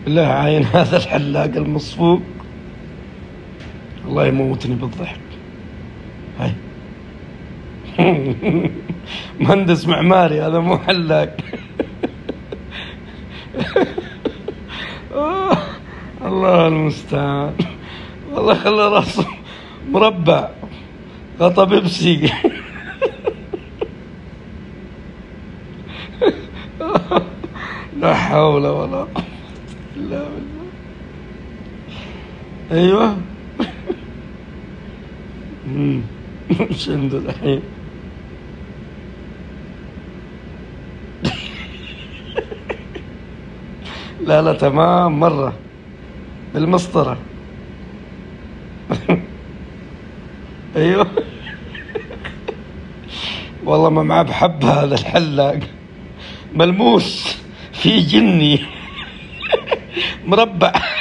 بالله عين هذا الحلاق المصفوق الله يموتني بالضحك. هاي مهندس معماري هذا مو حلاق. الله المستعان. والله خلى راسه مربع غطا بيبسي. لا حول ولا قوة إلا بالله. أيوه. ايش عنده الحين؟ لا لا تمام مرة بالمسطرة. ايوه والله ما معاه بحب هذا الحلاق ملموس في جني مربع.